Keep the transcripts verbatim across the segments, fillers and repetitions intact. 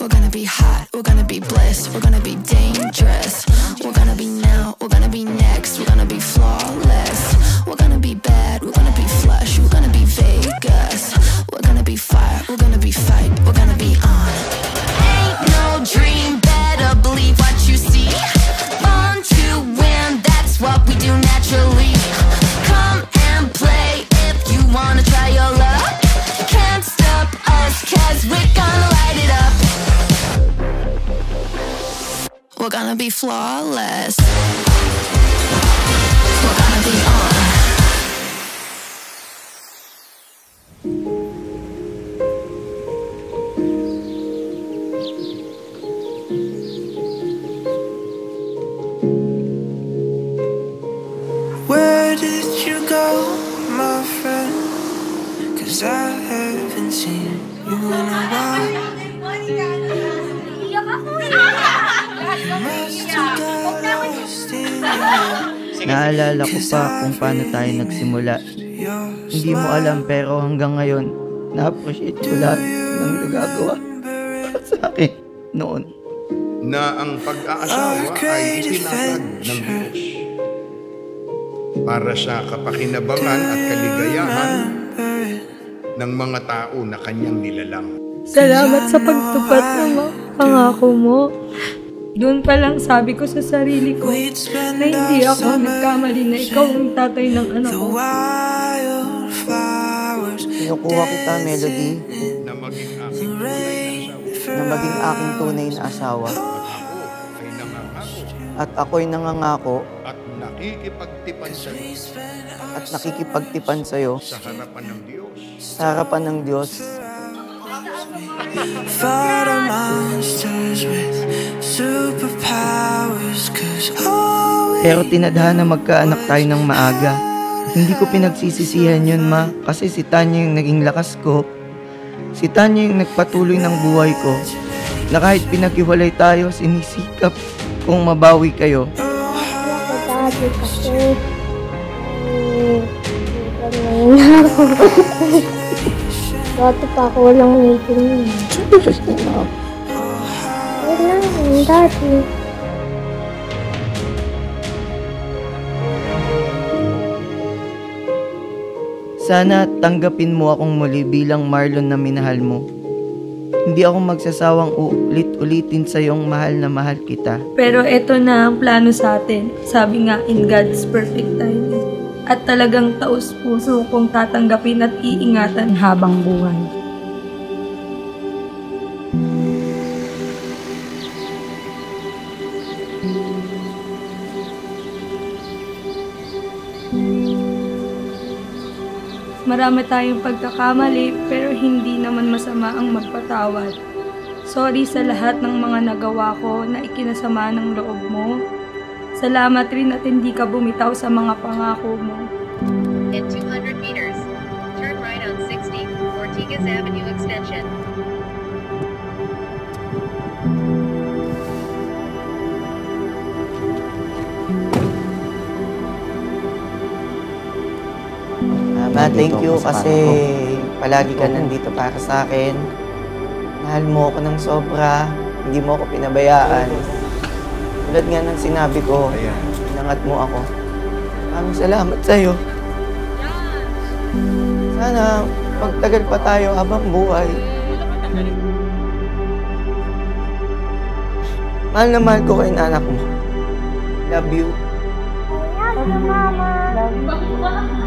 We're gonna be hot, we're gonna be blessed, we're gonna be dangerous. We're gonna be now, we're gonna be next, we're gonna be flawless. We're gonna be bad, we're gonna be flush, we're gonna be Vegas. We're gonna be fire, we're gonna be fight, we're gonna be on. Ain't no dream, better believe what you see. Born to win, that's what we do naturally. Come and play if you wanna try your luck. Can't stop us, cause we're gonna light it up. We're gonna be flawless. We're gonna be on. Where did you go, my friend? Cause I haven't seen you in a while. Naalala ko pa kung paano tayo nagsimula. Hindi mo alam pero hanggang ngayon, na-appreciate ko lahat ng nagagawa sa akin noon. Na ang pag-aasawa ay itinatag ng Diyos para sa kapakinabangan at kaligayahan ng mga tao na kanyang nilalang. Salamat sa pagtupad ng mga pangako mo. Doon pa lang sabi ko sa sarili ko na hindi ako nagkamali na ikaw ang tatay ng anak ko. Kinukuha kita, Melody, Na maging aking tunay na asawa. na maging aking tunay na asawa. At ako ay nangangako At ako'y nangangako at nakikipagtipan sa iyo at nakikipagtipan sa'yo sa harapan ng Diyos. sa harapan ng Diyos. Fought our monsters with superpowers, cause all Pero tinadhana magkaanak tayo ng maaga. Hindi ko pinagsisisihan yun, ma, kasi si Tanya yung naging lakas ko. Si Tanya yung nagpatuloy ng buhay ko. Na kahit pinaghiwalay tayo, sinisikap kung mabawi kayo. Dati kasi eh, ganyan na ako. Dati pa ako walang meeting. Wala, dati. Sana tanggapin mo akong muli bilang Marlon na minahal mo. Hindi ako magsasawang uulit-ulitin sa iyong mahal na mahal kita. Pero eto na ang plano sa atin. Sabi nga, in God's perfect timing. At talagang taos puso kong tatanggapin at iingatan habang buhay. Marami tayong pagkakamali pero hindi naman masama ang magpatawad. Sorry sa lahat ng mga nagawa ko na ikinasama ng loob mo. Salamat rin at hindi ka bumitaw sa mga pangako mo. In two hundred meters, turn right on sixty, Ortigas Avenue Extension. Mama, thank you kasi palagi ka nandito para sa akin. Mahal mo ako ng sobra, hindi mo ako pinabayaan. Tulad nga ng sinabi ko, inangat mo ako. Maraming salamat sa'yo. Sana magtagal pa tayo habang buhay. Mahal na mahal ko kayo na anak mo. Love you. Love you, Mama. Love you.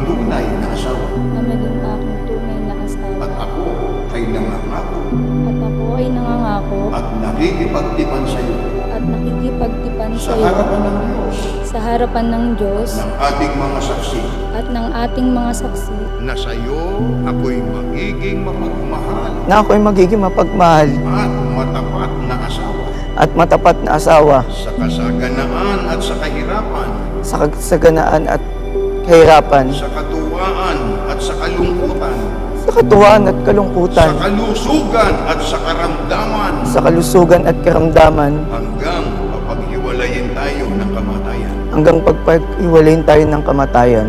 tunay na asawa. na maging aking tunay na asawa. At ako ay nangangako At ako ay nangangako at nakikipagtipan sa iyo at nakikipagtipan sa sa iyo harapan ng Diyos sa harapan ng Diyos ng ating mga saksi at ng ating mga saksi na sa iyo ako'y magiging mapagmahal na ako'y magiging mapagmahal at matapat na asawa at matapat na asawa sa kasaganaan at sa kahirapan, sa kasaganaan at kahirapan, sa katuwaan at sa kalungkutan, sa katuwaan at sa kalungkutan, kalusugan at sa karamdaman, sa kalusugan at karamdaman, hanggang mapaghiwalayin tayo ng kamatayan. hanggang pagpaghiwalayin tayo ng kamatayan.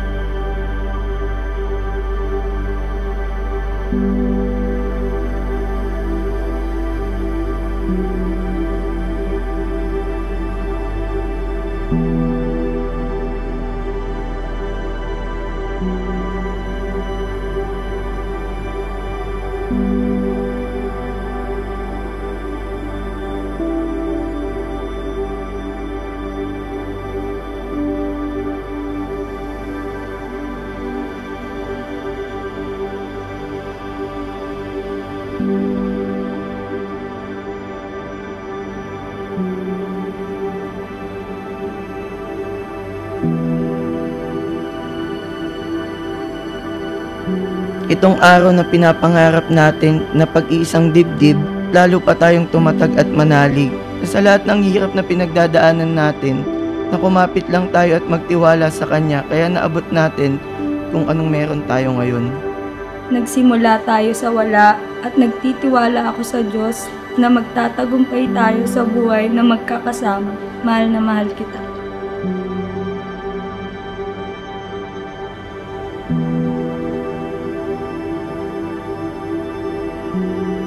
Itong araw na pinapangarap natin na pag-iisang dibdib, lalo pa tayong tumatag at manalig. Sa lahat ng hirap na pinagdadaanan natin, na kumapit lang tayo at magtiwala sa Kanya, kaya naabot natin kung anong meron tayo ngayon. Nagsimula tayo sa wala at nagtitiwala ako sa Diyos na magtatagumpay tayo sa buhay na magkakasama. Mahal na mahal kita. Thank you.